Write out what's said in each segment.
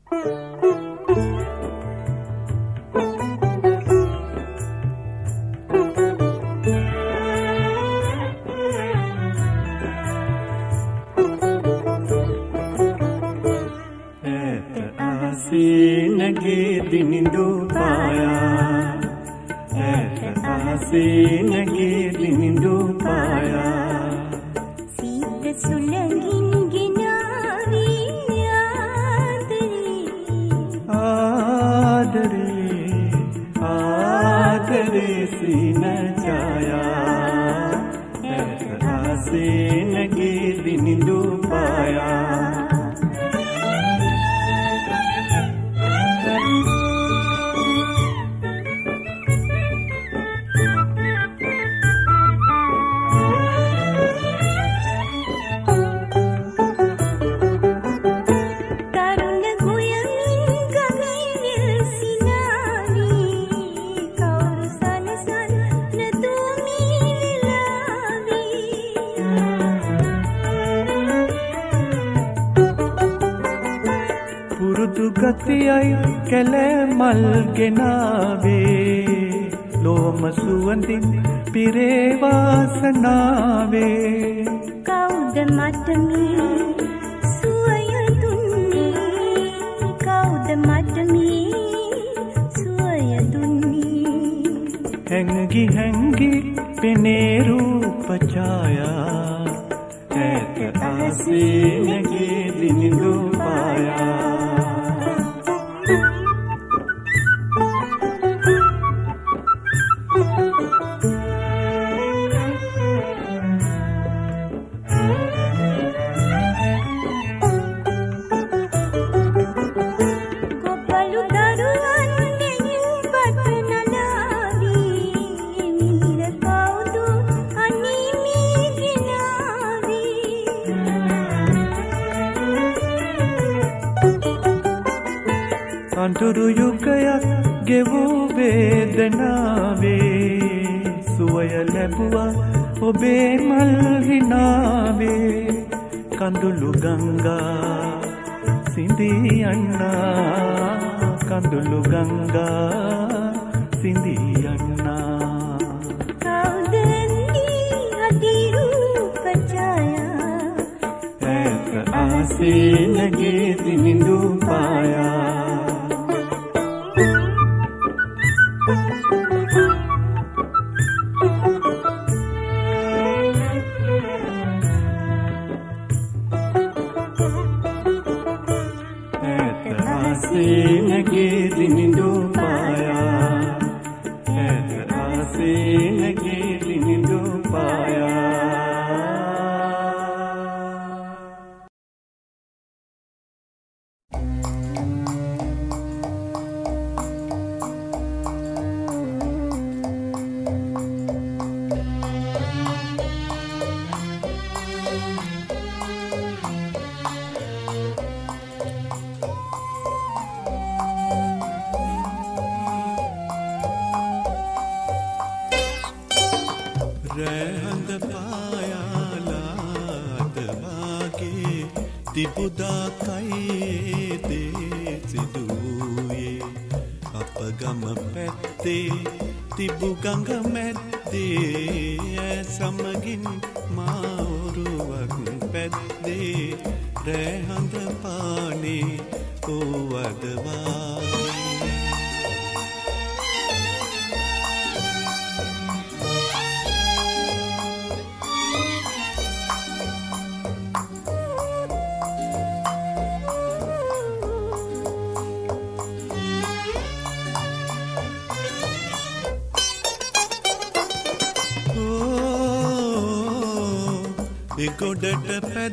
ගොඩට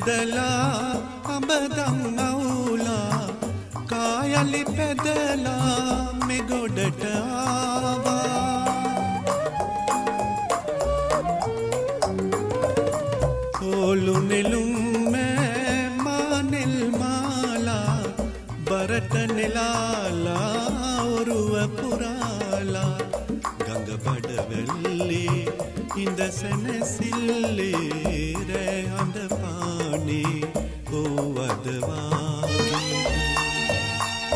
පැදලා අඹදන් අවුලා කායලි පැදලා මේ ගොඩට ආවා ඕලු නෙළුම් මෑ මානෙල් මාලා බරට නෙලාලා ඔරුව පුරාලා ගඟ බඩවැල්ලේ ඉඳ සැනසිල්ලේ රෑ හඳ පානේ ඕවද වාගේ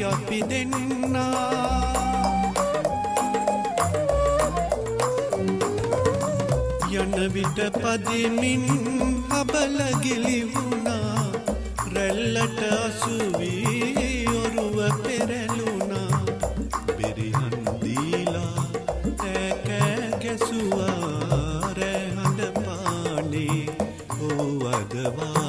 අපි දෙන්නා යන විට පදිමින් අබල ගිලිහුණා රැල්ලට අසුවී ඔරුව පෙරළුණා බෙරිහන් දීලා ඈ ගැසුවා රැහඬ පානේ ඕවදවා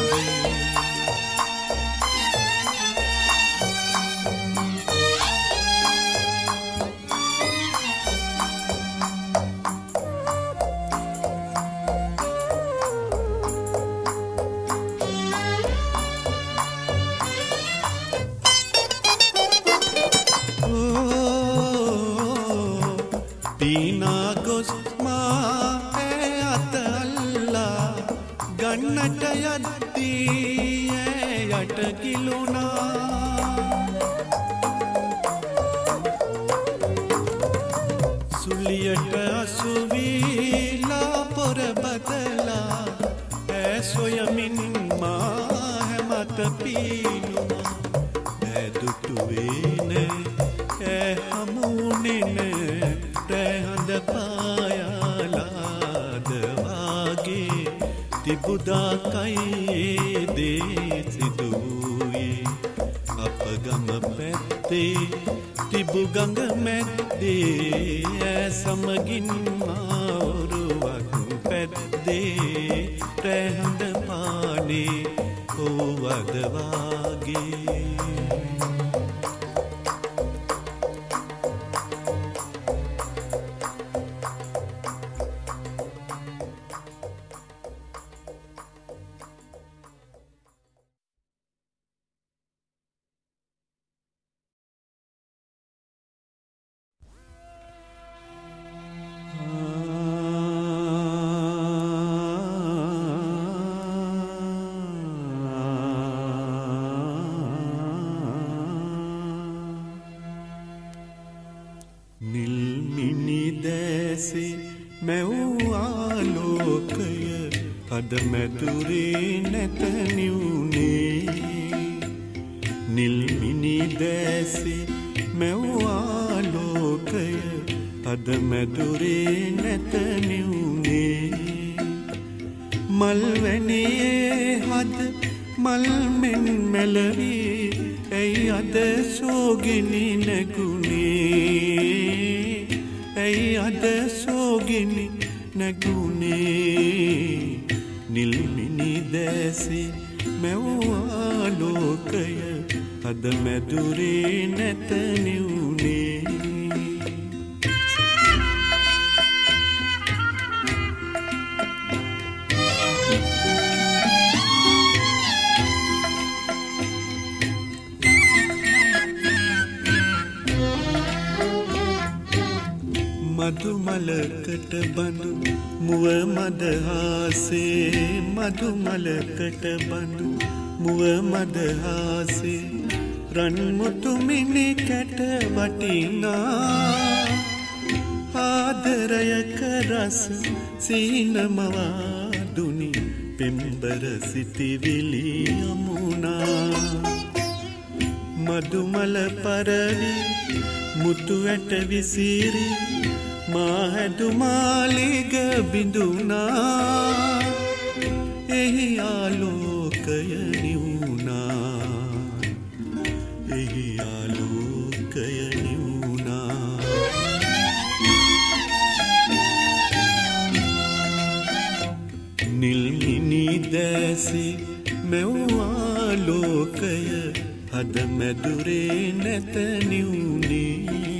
ගන්නට යද්දී යට කිලුණා සුලියට අසුවීලා පොර බදලා ඇසොයමින් මා හැමත පීනුමා ඇදුටුවේ නෑ හමුුනේ නෑ රැහඳ පායාලාද වාගේ තිබුදා කයේ දේ සිදුවේ අප ගම පැත්තේ තිබු ගඟ මැද්දේ ඈ සමගින් මාවරුවක් පැද්දේ රැහඳ පානේ ඕවද වාගේ අද මැදුරේ නැත නිවුනේ නිල් මිනි දැසේ මැව්වා ලෝකය අද මැදුරේ නැත නිවුනේ මල් වැනියේ හද මල් මෙන් මැලවී ඇයි අද සෝගිනි නැගුනේ ඇයි අද සෝගිනි නැගුනේ නිල් මිනි දැසේ මැව්වා ලෝකය අද මැදුරේ නැත නිවුනේ මදුමලකට බඳු මුව මදහාසේ මදුමලකට බඳු මුව මදහාසේ රන්මුතු මිනි කැට වටිනා ආදරයක රස සීනමවා දුනි පෙම්බර සිටිවිලි යමුනා මදුමල පරවි මුතු ඇට විසිරි මාහැදුමාලිග බිඳුනා එහි ආලෝකය නිවුනා එහි ආලෝකය නිවුනා නිල් මිනි දැසේ මැව්වා ලෝකය අද මැදුරේ නැත නිවුනේ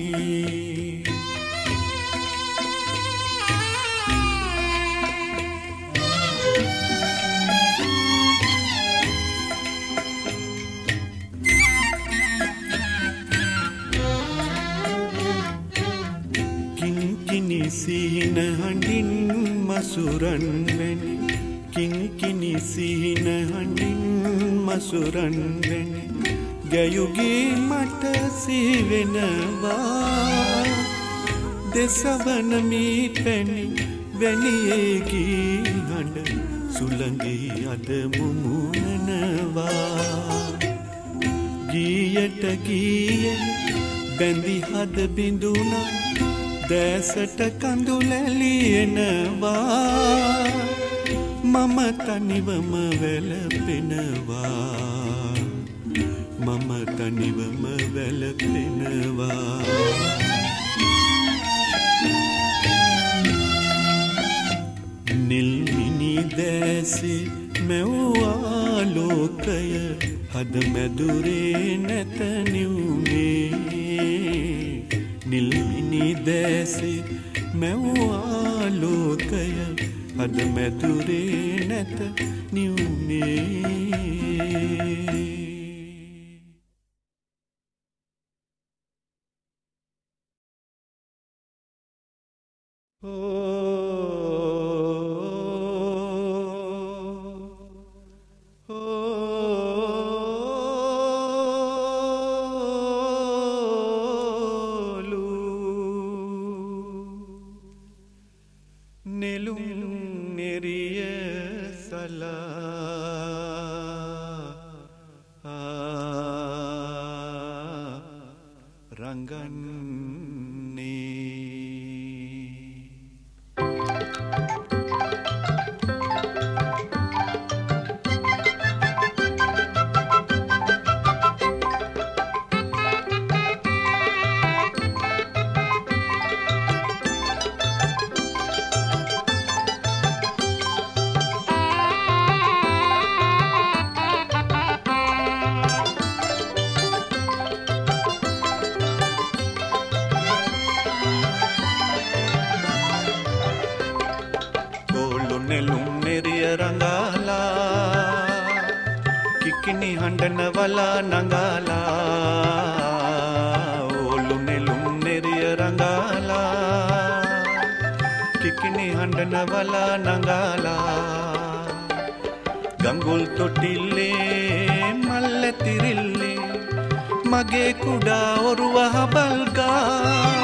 සිහින හඬින් මසුරන් වැනි කිංකිණි සිහින හඬින් මසුරන් වැනි ගැයුගේ මට සිහිවෙනවා දෙසවන මී පැණි වැනියේ ගී හඬ සුළඟේ අද මුමුණනවා ගීයට ගීයෙන් බැඳි හද බිඳුනා දැසට කඳුලැලියෙනවා මම තනිවම වැළපෙනවා මම තනිවම වැළපෙනවා නිල් මිනි දැසේ මෙව්වා ලෝකය හද මැදුරේ නැත නිවුනේ නිල් මිනි දැසේ මෙව්වා ලෝකය හද මැදුරේ නැත නිවුනේ ගඟුල් තොටිල්ලේ මල්ල තිරිල්ලේ මගේ කුඩා ඔරුව හබල්ගා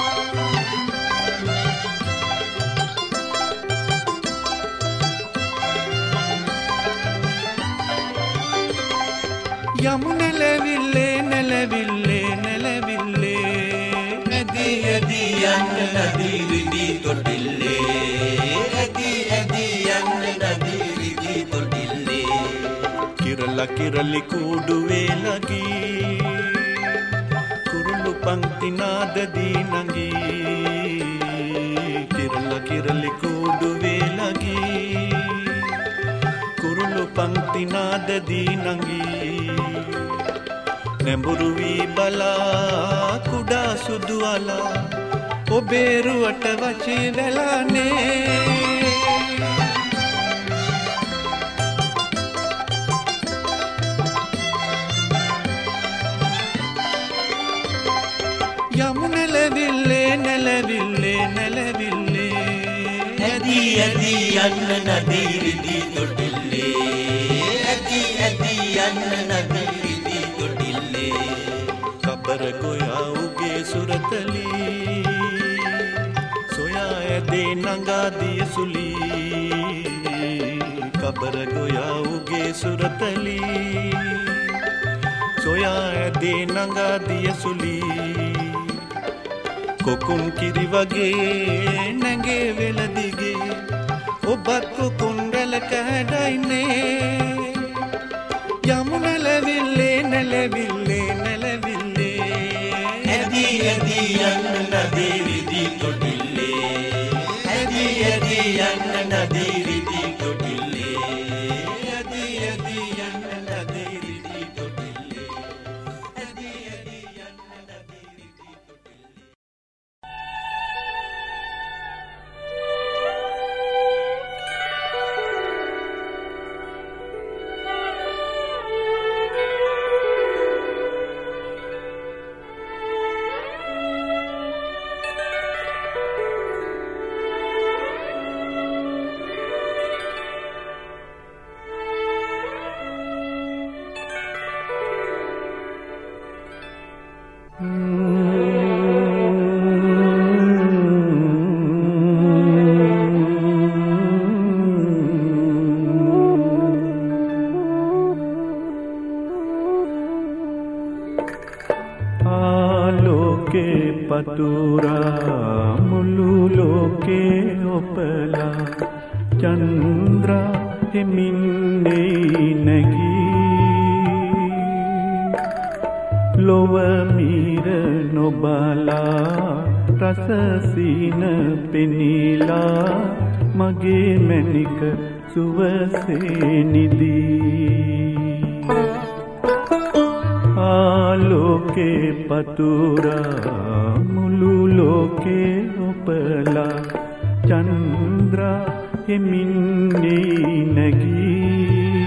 යමු නැලවිල්ලේ නැලවිල්ලේ නැලවිල්ලේ ඇදී ඇදී යන්න නදී රිදී තොටිල්ලේ ඇදී ඇදී යන්න නදී රිදී තොටිල්ලේ කිරලා කිරලි කූඩු වේලගී කුරුළු පංක්ති නාද දී නංගී කිරලා කිරලි කූඩු වේලගී කුරුළු පංක්ති නාද දී නංගී නැඹුරු වී බලා කුඩා සුදු අලා ඔබේ රුවට වචී වෙලානේ යමු නැලවිල්ලේ නැලවිල්ලේ නැලවිල්ලේ ඇදී ඇදී යන්න නදී රිදී තොටිල්ලේ ඇදී ඇදී යන්න නදී රිදී තොටිල්ලේ කබර ගොයා උගේ සුරතලී සොයා ඇදේ නඟා දිය සුලී කබර ගොයා උගේ සුරතලී සොයා ඇදේ නඟා දිය සුලී කොකුම් කිරි වගේ නැගේ වෙලදිගේ ඔබත් කොකුම් රැලක හැඩයිනේ යමු නැලවිල්ලේ නැලවිල්ලේ නැලවිල්ලේ ඇදී ඇදී යන්න නදී රිදී තොටිල්ලේ ඇදී ඇදී යන්න නදී රිදී තොටිල්ලේ ඇදී ඇදී යන්න නදී රිදී තොටිල්ලේ ඇදී ඇදී යන්න නදී රිදී තොටිල්ලේ ආලෝකේ පතුරා මුළු ලෝකේ ඔපලා චන්ද්‍රා හිමින් නැගී ලොව මීර නොබලා රස සීන පෙනිලා මගේ මැණික සුවසේ නිදී ආලෝකේ පතුරා මුළු ලෝකේ ඔපලා චන්ද්‍රා හිමින් නැගී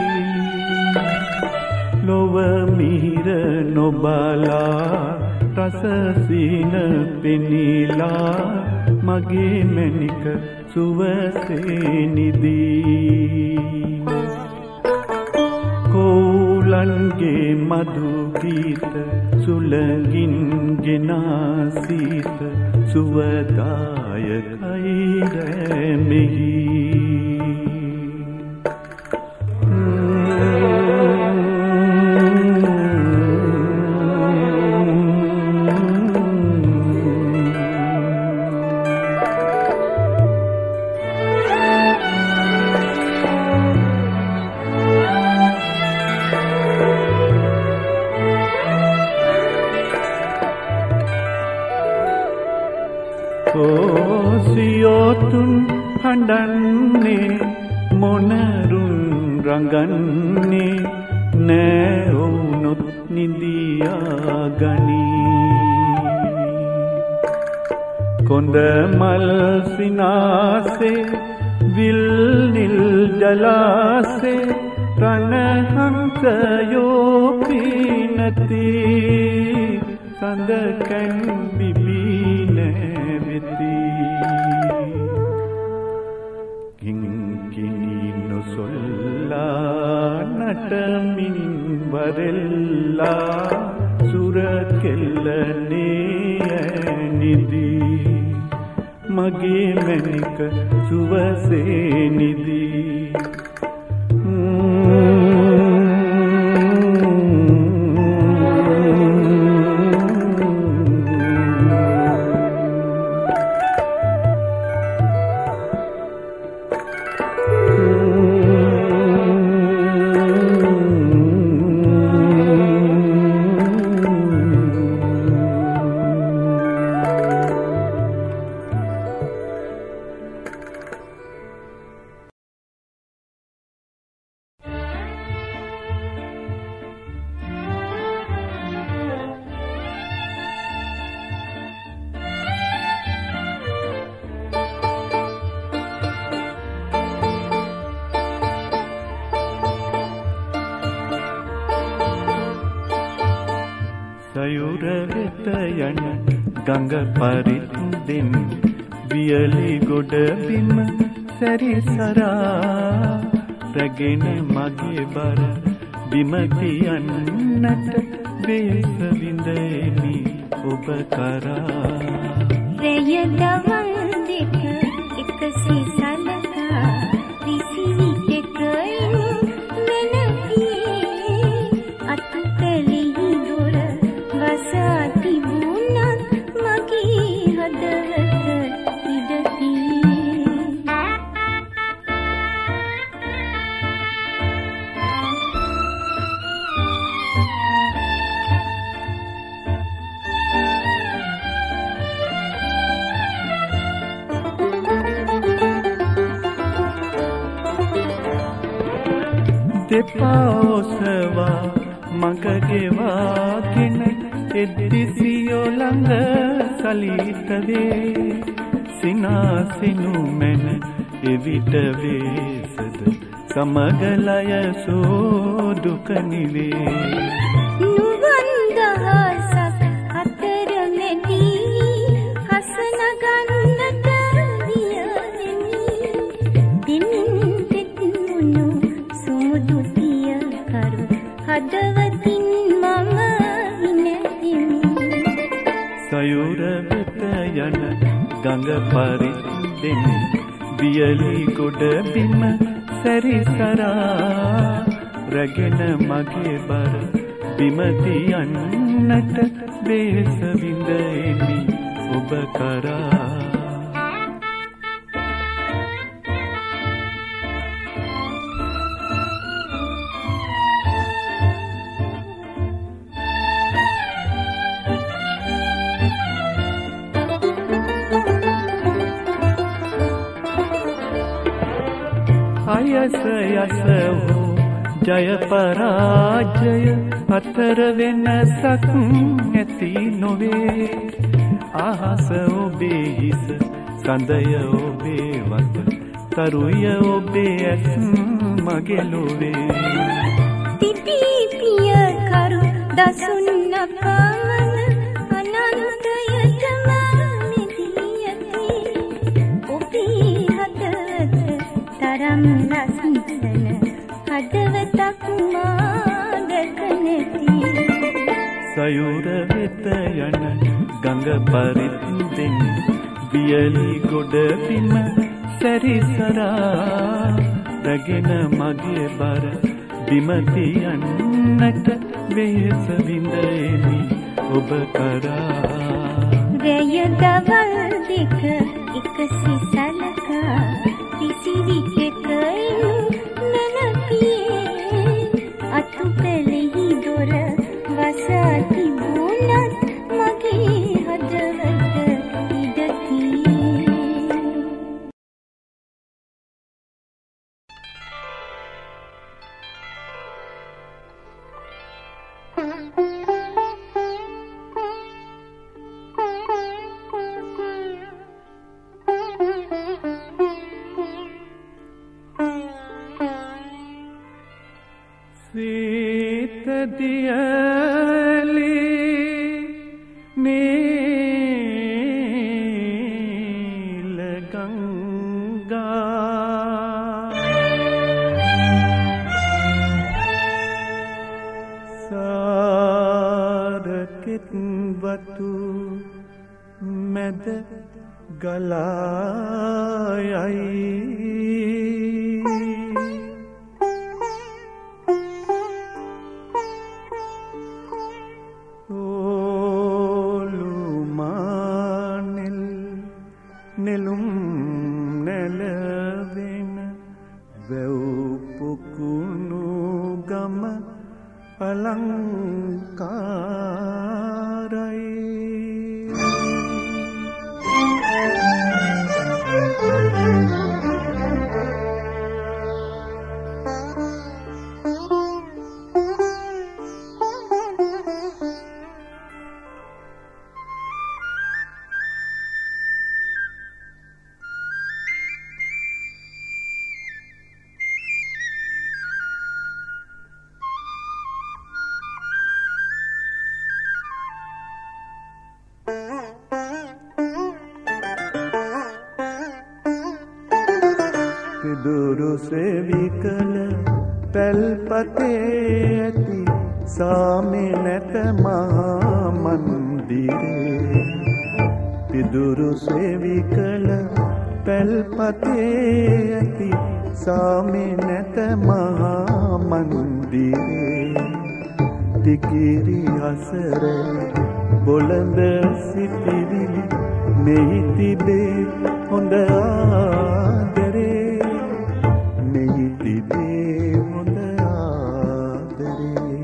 ලොව මිහිර නොබලා රස සීන පෙනිලා මගේ මැණික සුවසේ නිදී කෝලන්ගේ මధు ගීත සුලඟින් ගෙනා සීත සුවදායකයි රැමෙහි සියොතුන් හඬන්නේ මොනරුන් රඟන්නේ නෑ වුනොත් නිදියා ගනී කොඳ මල් සිනාසේ විල් නිල් ජලාසේ රණ හංසයෝ පිනති සඳකන් බිබී නැවෙති කිංකිණි නොසොල්ලා නටමින් වරෙල්ලා සුර කෙල්ලනේ නිදී මගේ මැණික සුවසේ නිදී සයුර වෙත යන ගඟ පරිද්දෙන් වියලි ගොඩ බිම සැරිසරා රැගෙන මගේ බර බිම තියන්නට වේස විඳෙමි ඔබ කරා රැය දවල් දෙක එකසේ සලකා විසිරි දෙකයින් වෙනතියේ අත්පැලෙහි දොර වසා තිබුණත් මගේ හදවත ඉඩතියේ දෙපා ඔසවා මඟ ගෙවාගෙන එද්දිසියෝ ළඟ සලිත වේ සිනාසිනු මැන එවිට වේසද සමගලය සෝදුක නිවේ නුවන් දහසක් අතර නැති හසන ගන්නට වියදෙමි දිනින් තෙත්මුණු සුමුදු පිය කරු හදවතින් මම ඉනැතිමි සයුර වෙත යන ගඟ පරිද්දෙන් වියලි ගොඩ බිම සැරිසරා රැගෙන මගේ බර බිම තියන්න යන්නට වෙහෙස විඳ එමි ඔබ කරා. අයස යස හෝ ජය පරාජය අතර වෙනසක් ඇති නොවේ. අහස ඔබේ හිස සඳය ඔබේ වත තරුය ඔබේ ඇස් මගේ ලොවේ. තිපී පිය කරු දසුන් නපමන අනන්තයටම මෙදී ඇති ඔබේ හදවත තරම් ලස්සන හදවතක් මා දැක නැති. සයුර වෙත යන ගඟ පරිද්දෙන් වියලි ගොඩ බිම සැරිසරා රැගෙන මගේ බර බිම තියන්නට වෙහෙස විඳ එමි ඔබ කරා. රැය දවල් දෙක එකසි සලකා කිසිවිටක නැනපියේ අතු පෙළෙහි දොර වසා තිබුණත් මගේ හදවත ඉඩතියේ. සීත දියලි නීල ගංගා සාරකෙත් වතු මැද ගලායයි. නෙළුම් නැලවෙන වැව් පොකුණු ගම අලංකාරයි. පිදුරු සෙවිකල පැල්පතේ ඇති සාමේ නැත මහා මන්දිරේ. පිදුරු සෙවිකල පැල්පතේ ඇති සාමේ නැත මහා මන්දිරේ. තිකිරි අසර බොළඳ සිටිවිලි මෙහි තිබේ හොඳ ආදරේ. මෙහි තිබේ හොඳ ආදරේ.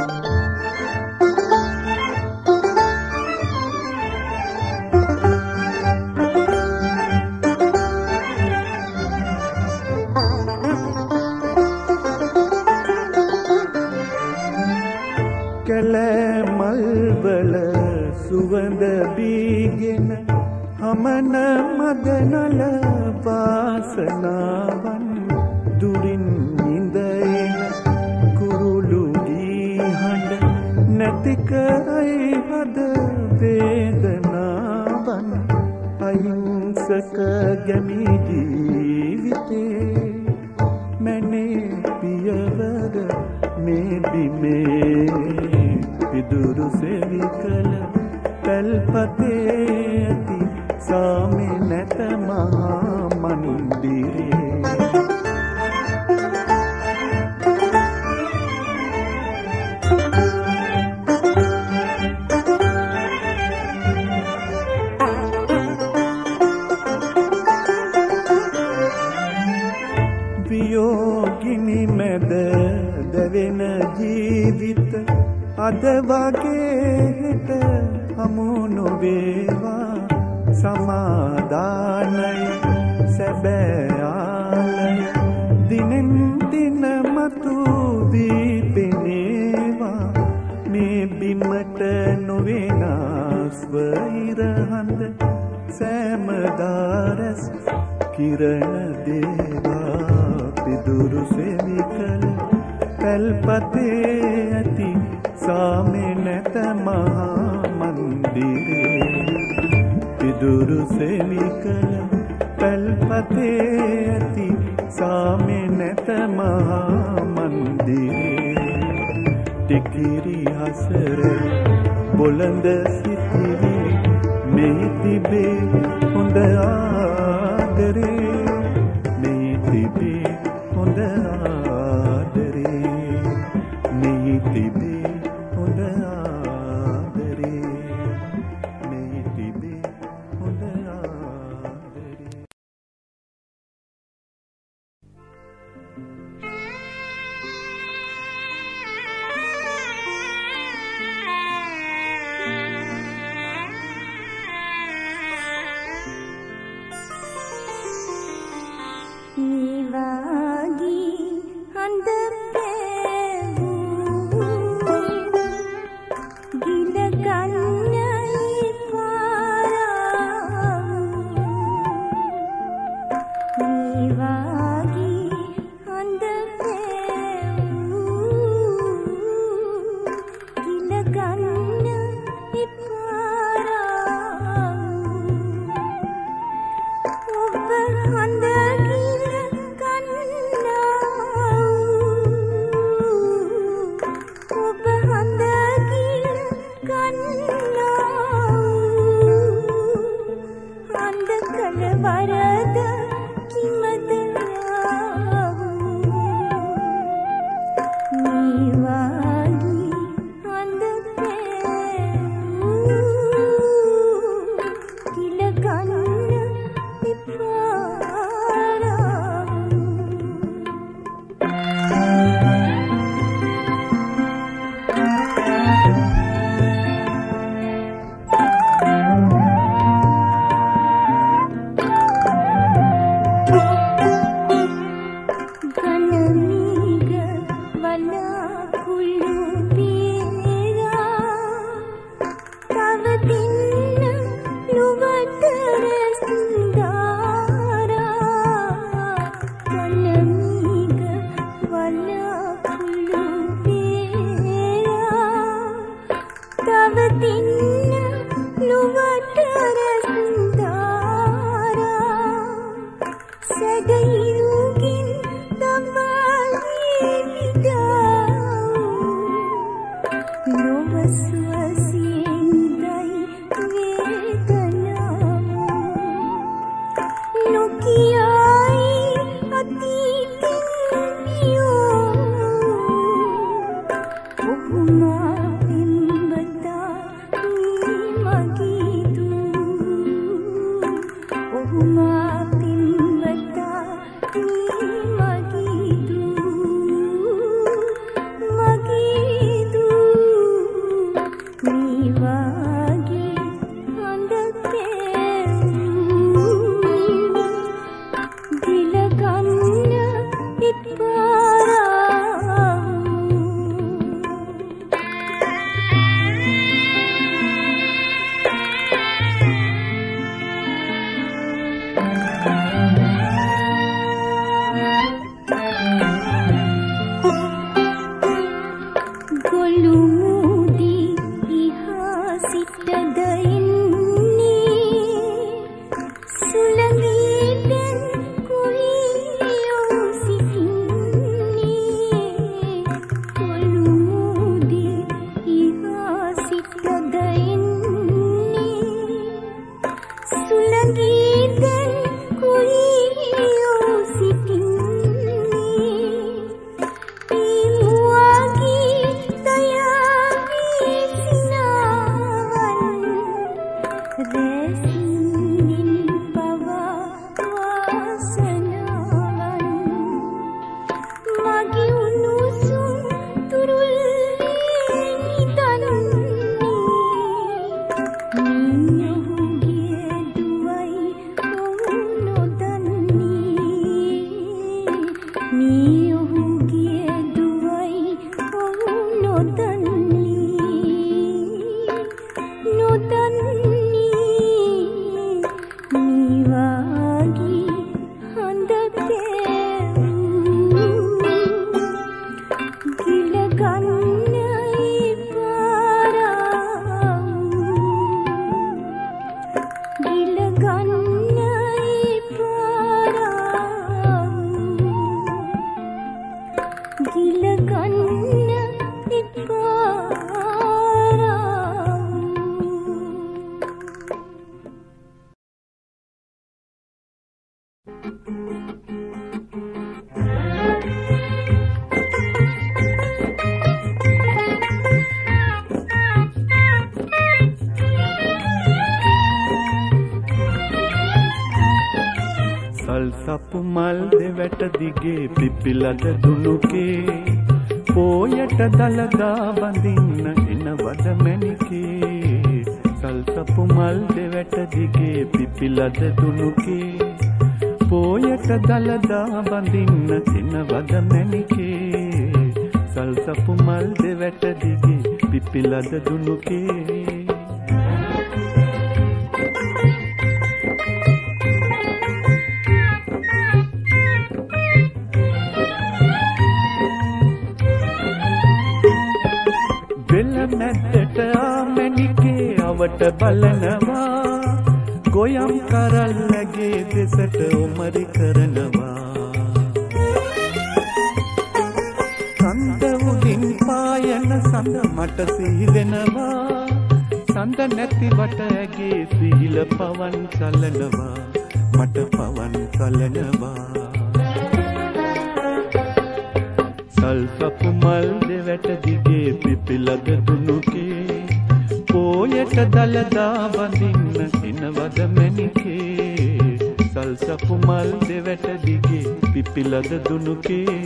කැලෑ මල්වල සුවඳ බීගෙන හමන මදනල වාසනාවන් දුරින් නිඳෙන කුරුළු දී හඬ නැති කරයි හද වේදනාවන්. අහිංසක ගැමි ජීවිතේ මැනේ පියවර මේ බිමේ. පිදුරු සෙවිකල පැල්පතේ ඇති සාමේ නැත මහා මන්දිරේ. අද වගේ හෙට හමු නොවේවා සමාදානය සැබෑ ආලය දිනෙන් දින මතු වී පෙනේවා මේ බිමට නොවෙනස්ව ඉරහඳ සෑමදාරස් කිරණ දේවා පිදුරු සෙවිකල පැල්පතේ ඇති සාමේ නැත මහා මන්දිරේ පිදුරු සෙවිකල පැල්පතේ ඇති සාමේ නැත මහා මන්දිරේ ටිකිරි හසර බොළඳ සිටිවි මේ තිබේ හොඳ ආදරේ මේ තිබේ හොඳ ආදරේ මේ තිබේ හොඳ ආදරේ මේ තිබේ හොඳ ආදරේ සපු මල් දෙවැට දිගේ පිපිලද දුනුකේ පෝයට දලදා බඳින්න එනවද මැණිකේ සල් සපු මල් දෙවැට දිගේ පිපිලද දුනුකේ පෝයට දලදා බඳින්න එනවද මැණිකේ සල් සපු මල් දෙවැට දිගේ පිපිලද දුනුකේ මැද්දට ආමැණිකේ අවට බලනවා ගොයම් කරල්ලගේ දෙසට උමරි කරනවා සඳ උදින් පායන සඳ මට සිහිදෙනවා සඳ නැති වට ඇගේ සීල පවන් සලනවා මට පවන් සලනවා සල් සපු මල් දෙවැට දිගේ පිපිලද දුනුකේ පෝයට දලදා බඳින්න එනවද මැණිකේ සල් සපු මල් දෙවැට දිගේ පිපිලද දුනුකේ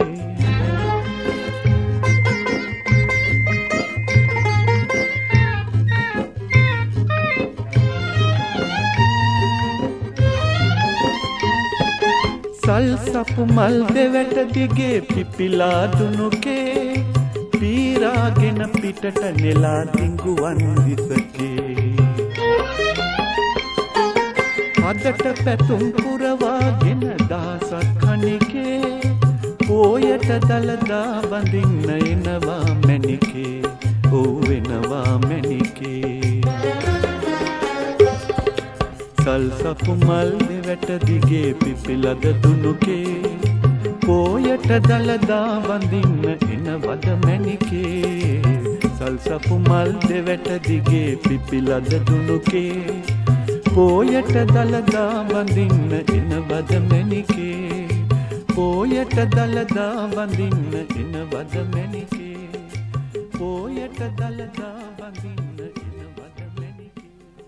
සල් සපු මල් දෙවැට දිගේ පිපිලා දුනුකේ පීරාගෙන පිටට නෙලා දිඟුවන් දිසකේ අදට පැතුම් පුරවාගෙන දාසක් කණිකේ පෝයට දලදා බඳින්න එනවා මැණිකේ ඕ වෙනවා මැණිකේ සල් සපු මල් දෙවැට දිගේ පිපිලද දුනුකේ පෝයට දලදා බඳින්න එනවද මැණිකේ සල් සපු මල් දෙවැට දිගේ පිපිලද දුනුකේ පෝයට දලදා බඳින්න එනවද මැණිකේ පෝයට දලදා බඳින්න එනවද මැණිකේ පෝයට දලදා බඳින්න එනවද මැණිකේ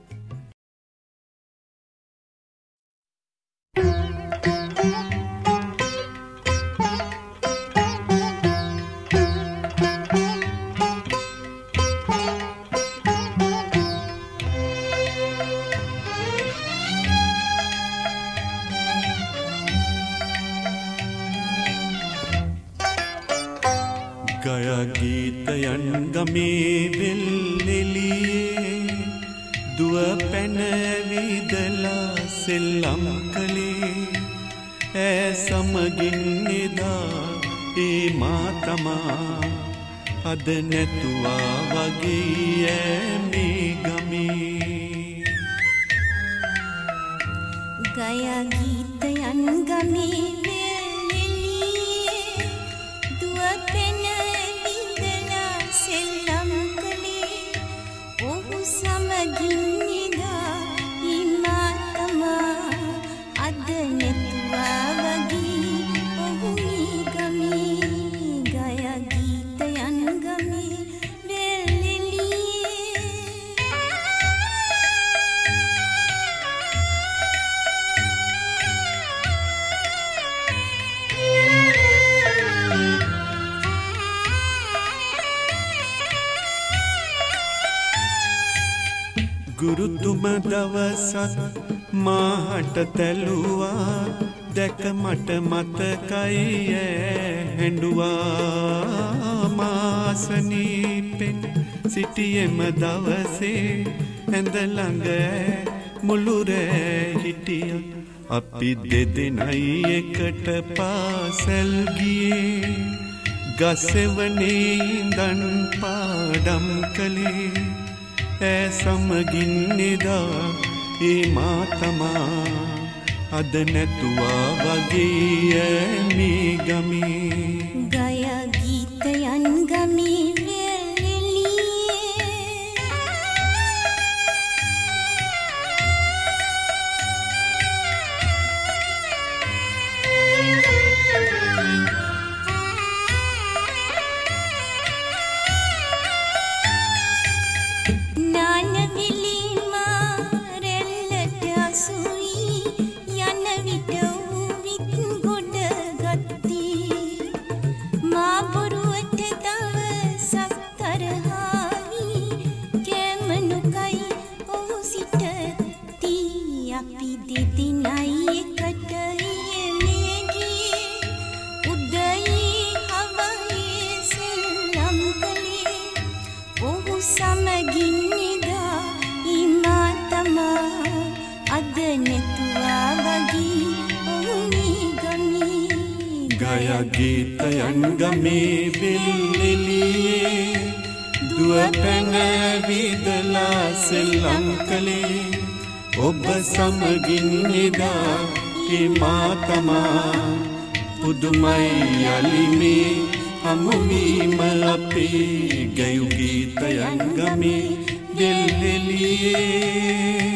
ගයා ගීතයන් ගමේ වෙල්ෙලියේ දුව පැනවිදලා සෙල්ලම් කළේ ඈ සමගින් නිදා ඒ මා තමා අද නැතුවා වගේ ඈ මේ ගමේ ගයා ගීතයන් ගමේ ගුරුතුම දවසක් මාහට තැළුවා දැක මට මතකයි හැඬුවා මාසනීපෙන් සිටියෙම දවසේ ඇඳ ළඟ මුළුරෑ හිටිය අපි දෙදෙනයි එකට පාසැල් ගියේ ගසෙවනේ ඉඳන් පාඩම් කළේ ඈ සමගින් නිදා ඒ මා තමා අද නැතුවා වගේ ඈ මේ ගමේ ගයා ගීතයන් ගමේ වෙල්ෙලියේ නානවිලි මාරෙල්ලට අසුයි යන විට ගීතයන් ගමේ බෙල්ලෙලියේ දුව පැන විදලා සෙල්ලම් කළේ ඔබ සමගින් නිදා හිමා තමා පුදුමයි යලිමේ හමුවීම අපේ ගැයු ගීතයන් ගමේ බෙල්ලෙලියේ